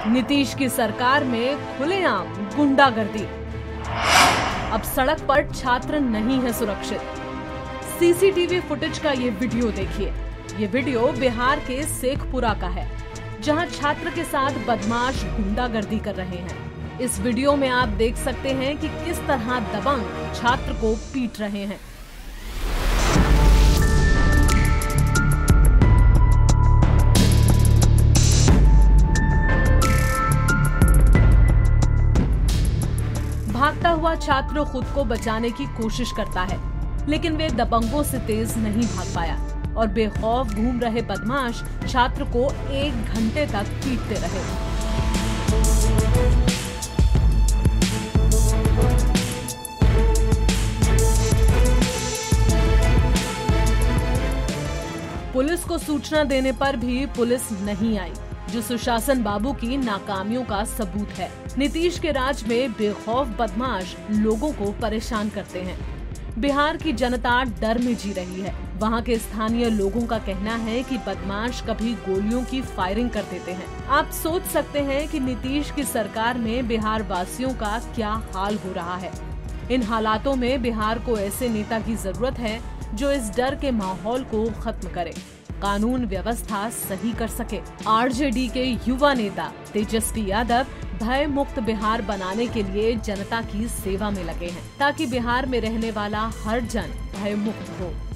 नीतीश की सरकार में खुलेआम गुंडागर्दी। अब सड़क पर छात्र नहीं है सुरक्षित। सीसीटीवी फुटेज का ये वीडियो देखिए। ये वीडियो बिहार के शेखपुरा का है, जहां छात्र के साथ बदमाश गुंडागर्दी कर रहे हैं। इस वीडियो में आप देख सकते हैं कि किस तरह दबंग छात्र को पीट रहे हैं। भागता हुआ छात्र खुद को बचाने की कोशिश करता है, लेकिन वे दबंगों से तेज नहीं भाग पाया और बेखौफ घूम रहे बदमाश छात्र को 1 घंटे तक पीटते रहे। पुलिस को सूचना देने पर भी पुलिस नहीं आई, जो सुशासन बाबू की नाकामियों का सबूत है। नीतीश के राज में बेखौफ बदमाश लोगों को परेशान करते हैं। बिहार की जनता डर में जी रही है। वहां के स्थानीय लोगों का कहना है कि बदमाश कभी गोलियों की फायरिंग कर देते हैं। आप सोच सकते हैं कि नीतीश की सरकार में बिहार वासियों का क्या हाल हो रहा है। इन हालातों में बिहार को ऐसे नेता की जरूरत है जो इस डर के माहौल को खत्म करे, कानून व्यवस्था सही कर सके। आरजेडी के युवा नेता तेजस्वी यादव भय मुक्त बिहार बनाने के लिए जनता की सेवा में लगे हैं, ताकि बिहार में रहने वाला हर जन भय मुक्त हो।